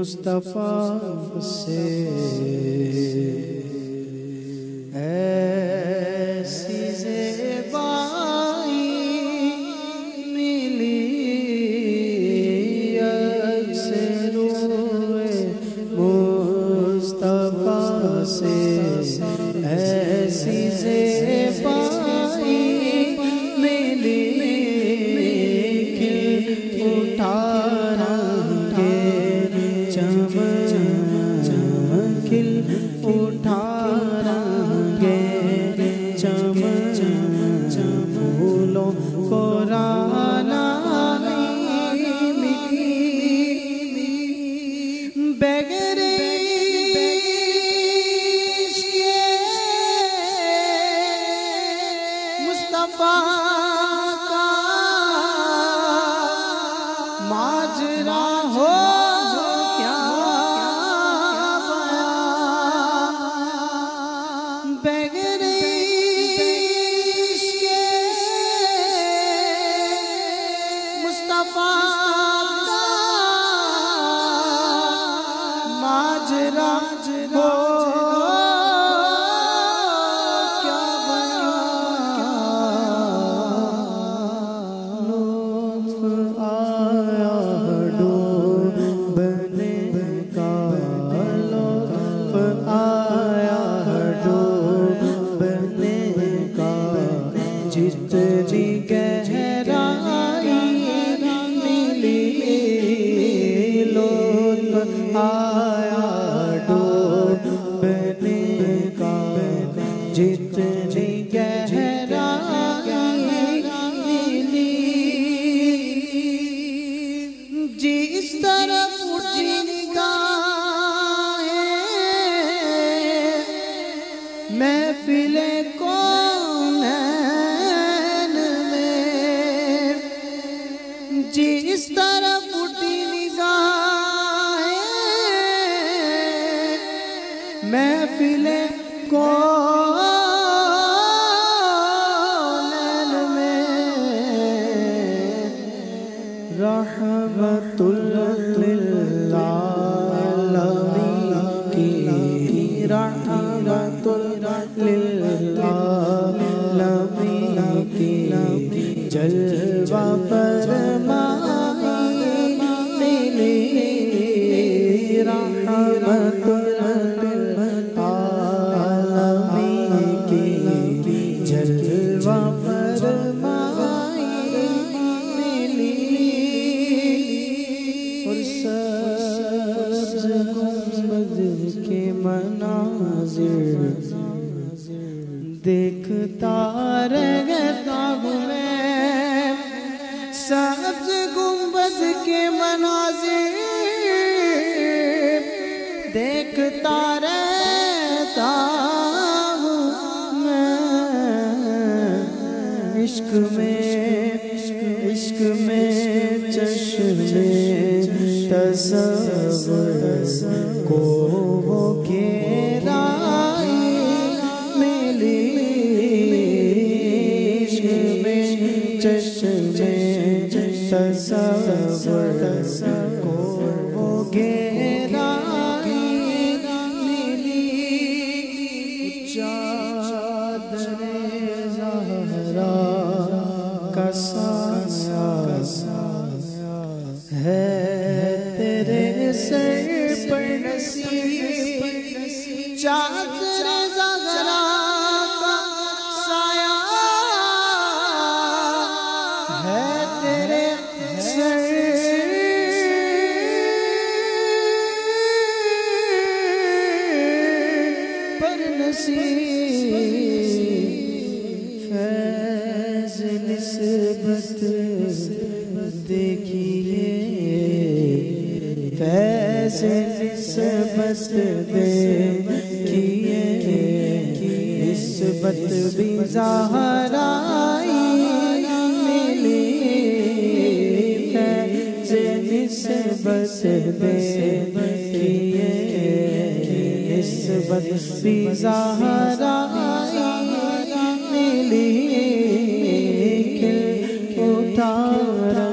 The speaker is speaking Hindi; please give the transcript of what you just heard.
मुस्तफा से ऐसी ज़ेबाई मिली अक्सर मुस्तफा से ऐसी ज़ेबाई मिली उठा उठा रंगे चम फूलों को राना बगैर मुस्तफा का माजरा हो माजरा हो क्या लुत्फ आया डूबने का लुत्फ आया डूबने का जितनी गहराई मिली लुत्फ आया डूबने का जितनी गहराई मिली जिस तरफ उठी निगाहें महफिले कौनैन में जिस तरफ उठी निगाहें महफिले कौनैन में रहमतुल लिल आलमीन की रहमतुल लिल आलमीन की जलवा फरमाई मिली रहमतुल लिल आलमीन की जलवा फरमाई मिली और सब्ज़ गुंबद के मनाज़िर देखता रहता हूँ मैं सब्ज़ गुंबद के मनाज़िर देखता रहता हूँ मैं इश्क में चश्मे तसव्वुर को वो घेराई मिली इश्क में चश्मे तसव्वुर को वो घेराई मिली चादरे ज़हरा का साया है तेरे सर पर नसीब चादरे ज़हरा का साया है तेरे सर पर नसीब फैज़ निस्बत देखिए फैज़ निस्बत देखिए निस्बत भी ज़हराई मिली फैज़ निस्बत देखिए निस्बत भी ज़हराई मिली उठा